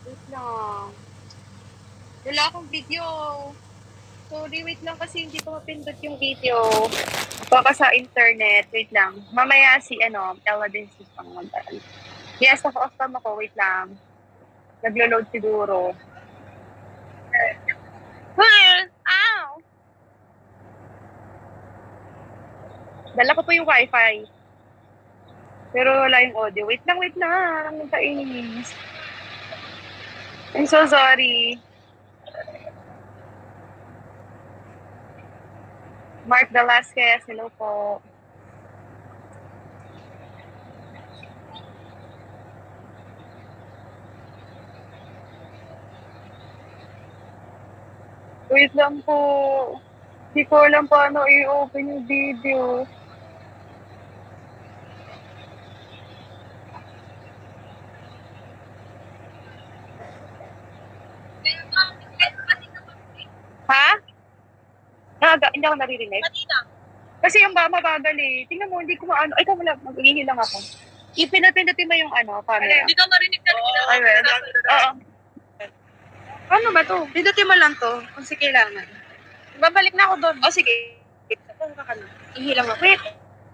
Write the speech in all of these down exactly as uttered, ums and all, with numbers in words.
Wait lang. Wala akong video. Sorry, wait lang kasi hindi ko mapindot yung video. Baka sa internet. Wait lang. Mamaya si, ano, Ella din si pang mag-aral. Yes, naka-off cam ako. Wait lang. Naglo-load siguro. Well, ow! Dala ko po yung wifi. Pero wala yung audio. Wait lang, wait lang. Nagkainis. I'm so sorry. Mark Velasquez, hello po. Wait lang po. Hindi ko alam paano i-open yung video. Ha? Naga, hindi ako naririnig. Kasi yung ba mabagal eh. Tingnan mo, hindi ko maano. Ay, wala, mag-ihi lang ako. Ipinapindutin mo yung ano, camera. Hindi ka marinig ka rin. Ay, well. Oo. Ano ba to? Pindutin mo lang to kung si kailangan. Babalik na ako doon. O, sige. Saan ka ka na? Ihi lang ako. Wait.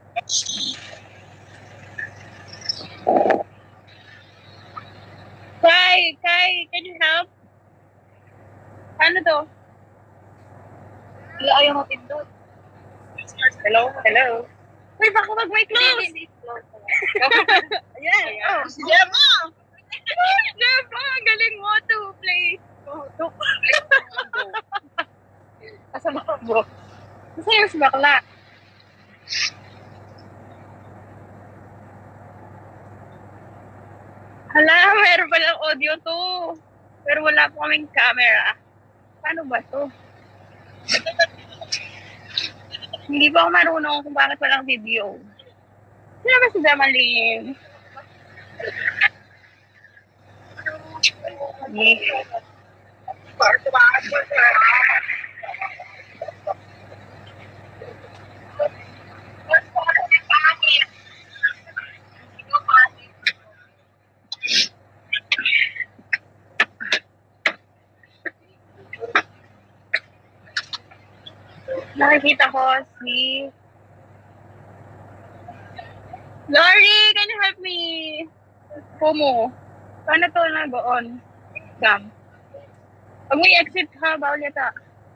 Kai, Kai, can you help? Ano to? Wala, ayaw mo pindot. Hello? Hello? Uy, baka mag-may close! Ayan. Oh, si Gemma! Gemma, galing mo to play. Asa mo mo? Asa yung si bakla? Hala, meron palang audio to. Pero wala po kaming camera. Paano ba to? Hindi ba ako marunong kung bakit walang video? Sino ba si Jamalyn? Nakikita ko si Lori, can you help me? Kumu. Paano to nag-on? Exam. Pag may exit ha, bawal yata.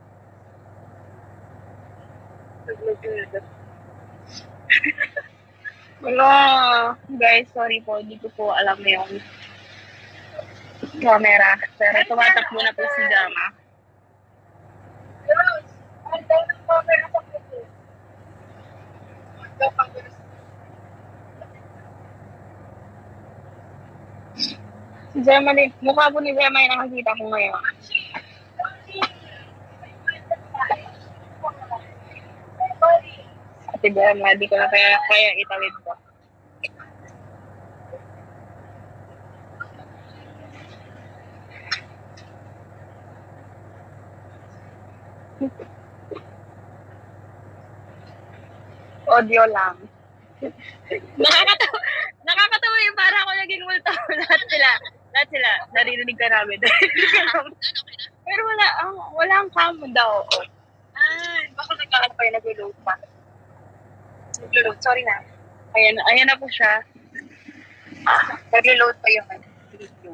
Wala. Guys, sorry po. Hindi ko po alam na yung camera. Pero tumatakbo na po si Jama. Si Gemma, mukha po ni Gemma yung nakakita ko ngayon. Ate Gemma, di ko na kaya, kaya itawid ko. Audio lang. Nakakatawa, nakakatawa yung para ako naging multo. Lahat sila, lahat sila, naririnig ka namin. Pero wala, ang, wala ang cam daw. Ah, baka nagkakat pa yung nag-reload pa. Nag-reload, sorry na. Ayan, ayan na po siya. Ah, nag-reload pa yung video.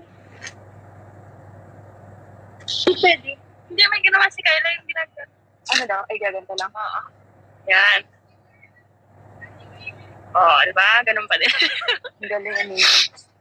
Pwede. Hindi, may ginawa si Kayla yung ginagawa. Ano daw? Ay, gaganto lang. Oo. Yan. Oo, oh, di ba? Ganun pa din. Ang galing, amazing.